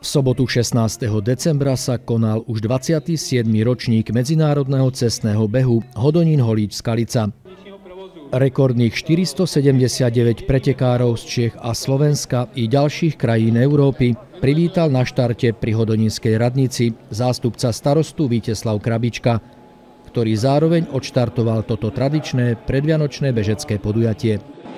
V sobotu 16. decembra sa konal už 27. ročník medzinárodného cestného behu Hodonín-Holíč-Skalica. Rekordných 479 pretekárov z Čiech a Slovenska i ďalších krajín Európy privítal na štarte pri Hodonínskej radnici zástupca starostu Víteslav Krabička, ktorý zároveň odštartoval toto tradičné predvianočné bežecké podujatie.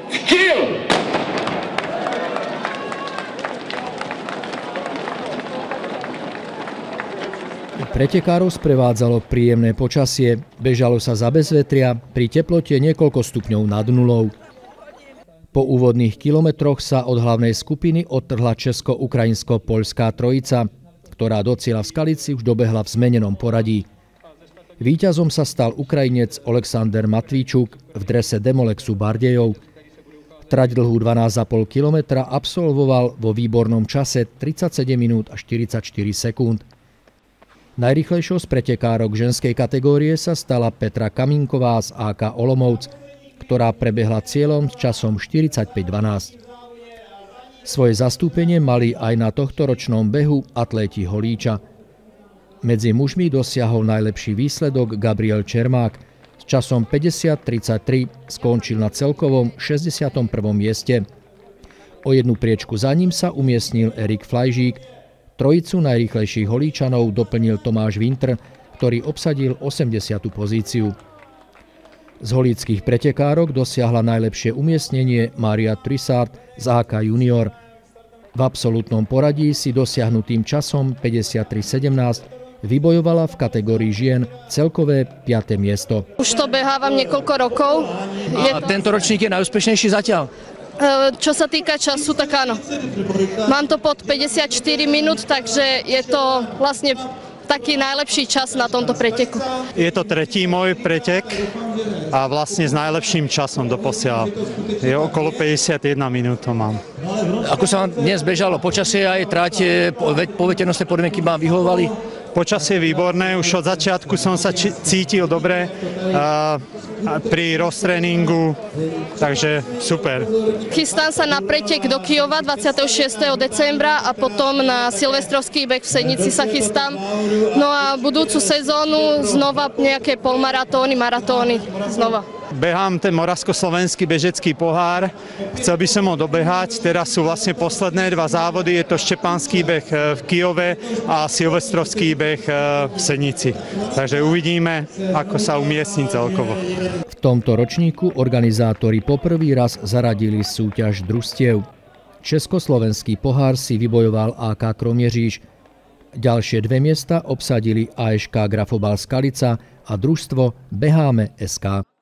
Pretekárov sprevádzalo príjemné počasie, bežalo sa za bezvetria, pri teplote niekoľko stupňov nad nulou. Po úvodných kilometroch sa od hlavnej skupiny odtrhla česko-ukrajinsko-poľská trojica, ktorá do cieľa v Skalici už dobehla v zmenenom poradí. Víťazom sa stal Ukrajinec Oleksandr Matvíčuk v drese Demolexu Bardejov. Trať dlhú 12,5 kilometra absolvoval vo výbornom čase 37 minút a 44 sekúnd. Najrýchlejšou z pretekárok ženskej kategórie sa stala Petra Kamínková z AK Olomouc, ktorá prebehla cieľom s časom 45:12. Svoje zastúpenie mali aj na tohtoročnom behu atléti Holíča. Medzi mužmi dosiahol najlepší výsledok Gabriel Čermák. S časom 50:33 skončil na celkovom 61. mieste. O jednu priečku za ním sa umiestnil Erik Flajžík. Trojicu najrýchlejších Holíčanov doplnil Tomáš Vintr, ktorý obsadil 80. pozíciu. Z holíckých pretekárok dosiahla najlepšie umiestnenie Maria Trissard z AK Junior. V absolútnom poradí si dosiahnutým časom 53:17 vybojovala v kategórii žien celkové 5. miesto. Už to behávam niekoľko rokov. A tento ročník je najúspešnejší zatiaľ? Čo sa týka času, tak áno. Mám to pod 54 minút, takže je to vlastne taký najlepší čas na tomto preteku. Je to tretí môj pretek a vlastne s najlepším časom doposiaľ. Je okolo 51 minút to mám. Ako sa vám dnes bežalo? Počasie aj trať, poveternostné podmienky vám vyhovovali? Počasie je výborné, už od začiatku som sa cítil dobre pri roztréningu, takže super. Chystám sa na pretek do Kyjova 26. decembra a potom na silvestrovský beh v Senici sa chystám. No a budúcu sezónu znova nejaké polmaratóny, maratóny znova. Behám ten Moravsko-slovenský bežecký pohár, chcel by som ho dobehať, teraz sú vlastne posledné dva závody, je to Štěpánský beh v Kyjove a silvestrovský beh v Senici. Takže uvidíme, ako sa umiestní celkovo. V tomto ročníku organizátori poprvý raz zaradili súťaž družstiev. Československý pohár si vybojoval AK Kroměříž. Ďalšie dve miesta obsadili AŠK Grafobal Skalica a družstvo Beháme SK.